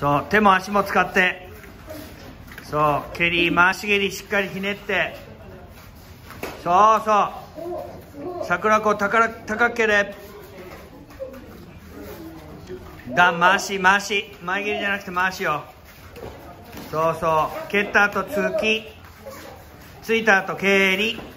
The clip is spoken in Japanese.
そう、手も足も使って、そう、蹴り、回し蹴りしっかりひねって、そうそう、桜子高く蹴れ。回し、前蹴りじゃなくて回しよ。そうそう、蹴った後突き、ついた後蹴り。